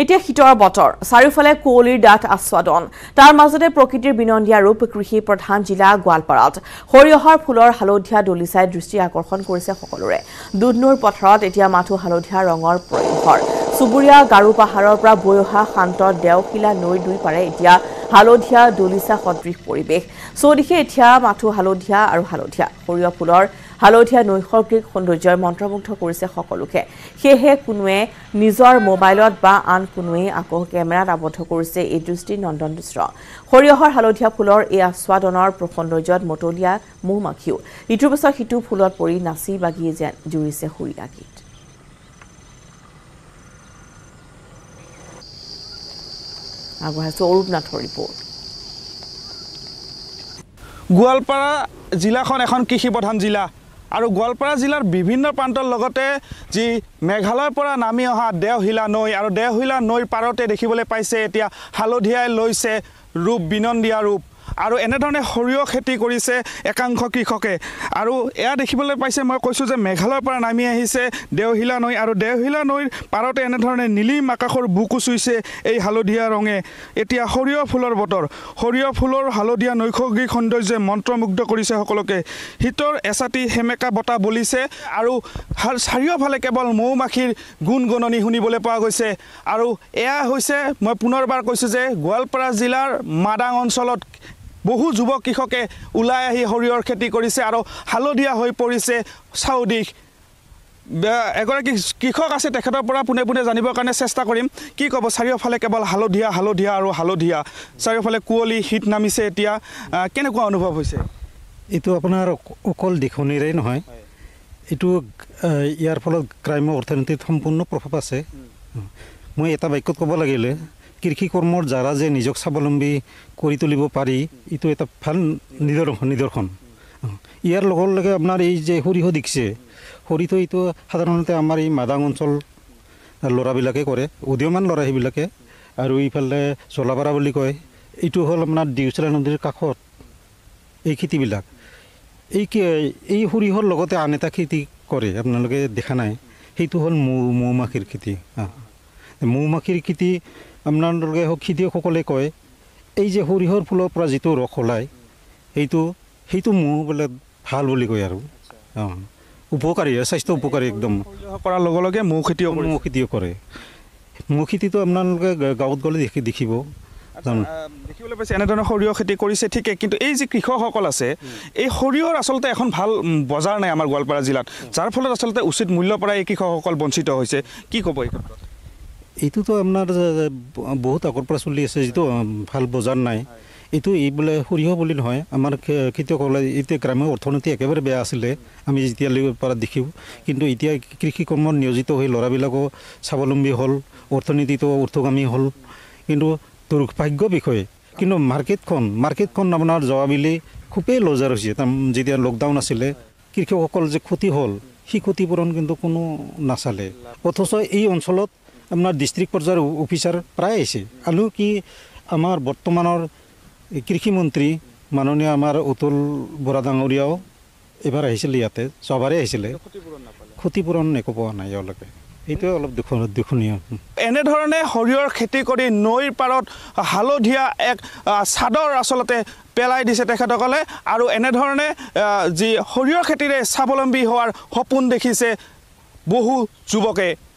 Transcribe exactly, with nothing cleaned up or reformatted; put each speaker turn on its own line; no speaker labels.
এতিয়া শীতৰ বতৰ চাৰিওফালে কুঁৱলীৰ ডাঠ আস্বাদন তাৰ মাজতে প্ৰকৃতিৰ বিনন্দীয়া ৰূপ কৃষি প্ৰধান জিলা গোৱালপাৰাত সৰিয়হৰ ফুলৰ হালধীয়া দলিচাই দৃষ্টি আকৰ্ষণ কৰিছে সকলোৰে দুধনৈৰ পথাৰত এতিয়া মাথো হালধীয়া ৰঙৰ প্ৰয়োভৰ সুবুৰীয়া গাৰু পাহাৰৰ পৰা বৈ অহা শান্ত দেওশিলা নৈৰ দুই পাৰে এতিয়া হালধীয়া দলিচা সদৃশ পৰিৱেশ চৌদিশে এতিয়া মাথো হালধীয়া আৰু হালধীয়া সৰিয়হ ফুলৰ হালধীয়া নৈসৰ্গিক সৌন্দৰ্যই মন্ত্ৰমুগ্ধ কৰিছে সকলোকে সেয়েহে কোনোৱে নিজৰ মোবাইলত বা আন কোনোৱে আকৌ কেমেৰাত আবদ্ধ কৰিছে এই দৃষ্টি নন্দন দৃশ্য সৰিয়হৰ হালধীয়া ফুলৰ এই আস্বাদনৰ সৌন্দৰ্যত মতলীয়া মৌমাখিও ইটোৰ পিছত সিটো ফুলত পৰি নাচি বাগি যেন জুৰিছে হুৰিয়া গীত আগবঢ়াইছো অৰূপনাথৰ ৰিপৰ্ট
গোৱালপাৰা জিলাখন এখন কৃষি প্ৰধান জিলা আৰু গোৱালপাৰা জিলাৰ বিভিন্ন প্ৰান্তৰ লগতে যি মেঘালয়ৰ পৰা নামি অহা দেওশিলা নৈ আৰু দেওশিলা নৈৰ পাৰতে দেখিবলৈ পাইছে এতিয়া হালধীয়াই লৈছে ৰূপ বিনন্দীয়া ৰূপ আৰু এনেধৰণে সৰিয়হ খেতি কৰিছে একাংশ কৃষকে আৰু এয়া দেখিবলৈ পাইছে মই কৈছোঁ যে মেঘালয়ৰ পৰা নামি আহিছে দেওশিলা নৈ আৰু দেওশিলা নৈৰ পাৰতে এনেধৰণে নীলিম আকাশৰ বুকু চুইছে এই হালধীয়া ৰঙে এতিয়া সৰিয়হ ফুলৰ বতৰ সৰিয়হ ফুলৰ হালধীয়া নৈসৰ্গিক সৌন্দৰ্যই মন্ত্ৰমুগ্ধ কৰিছে সকলোকে শীতৰ এচাটি সেমেকা বতাহ বলিছে আৰু চাৰিওফালে কেৱল মৌমাখিৰ গুণগুণনি শুনিবলৈ পোৱা গৈছে আৰু এয়া হৈছে মই পুনৰবাৰ কৈছোঁ যে গোৱালপাৰা জিলাৰ মাদাং অঞ্চলত বহু যুৱক কৃষকে ওলাই আহি সৰিয়হৰ খেতি কৰিছে আৰু হালধীয়া হৈ পৰিছে চাউদিশ এগৰাকী কৃষক আছে তেখেতৰ পৰা পোনে পোনে জানিবৰ কাৰণে চেষ্টা কৰিম কি ক'ব চাৰিওফালে কেৱল হালধীয়া হালধীয়া আৰু হালধীয়া চাৰিওফালে কুঁৱলী শীত নামিছে এতিয়া কেনেকুৱা অনুভৱ হৈছে
এইটো আপোনাৰ অকল দিখনিৰে নহয় এইটো ইয়াৰ ফলত গ্ৰাম্য অৰ্থনীতিত সম্পূৰ্ণ প্ৰভাৱ আছে মই এটা বাক্যত ক'ব লাগিলে কৃষি কৰ্মৰ দ্বাৰা যে নিজক স্বাৱলম্বী কৰি তুলিব পাৰি এইটো এটা ভাল নিদৰ্শন নিদৰ্শন ইয়াৰ লগে লগে আপোনাৰ এই যে সৰিয়হ দেখিছে সৰিয়হ এইটো সাধাৰণতে আমাৰ এই মাদাং অঞ্চল ল'ৰাবিলাকে কৰে উদীয়মান ল'ৰা সেইবিলাকে আৰু এইফালে জলাপাৰা বুলি কয় এইটো হ'ল আপোনাৰ দেওশিলা নদীৰ কাষত এই খেতিবিলাক এই এই সৰিয়হৰ লগতে আন এটা খেতি কৰে আপোনালোকে দেখা নাই সেইটো হ'ল মৌ মৌমাখিৰ খেতি মৌমাখিৰ খেতি আপোনালোকে খেতিয়কসকলে কয় এই যে সৰিয়হৰ ফুলৰ পৰা যিটো ৰস ওলায় সেইটো সেইটো মৌ বোলে ভাল বুলি কয় আৰু অঁ উপকাৰী স্বাস্থ্য উপকাৰী একদম
কৰাৰ লগে লগে মৌ খেতিও
মৌ খেতিও কৰে মৌ খেতিটো আপোনালোকে গাঁৱত গ'লে দেখি দেখিব
দেখিবলৈ পাইছে এনেধৰণৰ সৰিয়হ খেতি কৰিছে ঠিকে কিন্তু এই যি কৃষকসকল আছে এই সৰিয়হৰ আচলতে এখন ভাল বজাৰ নাই আমাৰ গোৱালপাৰা জিলাত যাৰ ফলত আচলতে উচিত মূল্যৰ পৰা এই কৃষকসকল বঞ্চিত হৈছে কি ক'ব এই ক্ষেত্ৰত
এইটোতো আপোনাৰ বহুত আগৰ পৰা চলি আছে যিটো ভাল বজাৰ নাই এইটো এই বোলে সৰিয়হ বুলি নহয় আমাৰ খেতিয়কসকলে এতিয়া গ্ৰাম্য অৰ্থনীতি একেবাৰে বেয়া আছিলে আমি যেতিয়ালৈ পৰা দেখিও কিন্তু এতিয়া কৃষি কৰ্মত নিয়োজিত হৈ ল'ৰাবিলাকো স্বাৱলম্বী হ'ল অৰ্থনীতিটো ঊৰ্ধগামী হ'ল কিন্তু দুৰ্ভাগ্য বিষয় কিন্তু মাৰ্কেটখন মাৰ্কেটখন আপোনাৰ যোৱাবেলি খুবেই লজাৰ হৈছে যেতিয়া লকডাউন আছিলে কৃষকসকল যে ক্ষতি হ'ল সেই ক্ষতিপূৰণ কিন্তু কোনো নাচালে অথচ এই অঞ্চলত আপোনাৰ ডিষ্ট্ৰিক্ট পৰ্যায়ৰ অফিচাৰ প্ৰায় আহিছে আৰু কি আমাৰ বৰ্তমানৰ কৃষিমন্ত্ৰী মাননীয় আমাৰ অতুল বৰা ডাঙৰীয়াও এবাৰ আহিছিলে ইয়াতে যোৱাবাৰে আহিছিলে ক্ষতিপূৰণ একো পোৱা নাই এওঁলোকে এইটোৱে অলপ দুখ দুখনীয়
এনেধৰণে সৰিয়হৰ খেতি কৰি নৈৰ পাৰত হালধীয়া এক চাদৰ আচলতে পেলাই দিছে তেখেতসকলে আৰু এনেধৰণে যি সৰিয়হ খেতিৰে স্বাৱলম্বী হোৱাৰ সপোন দেখিছে বহু যুৱকে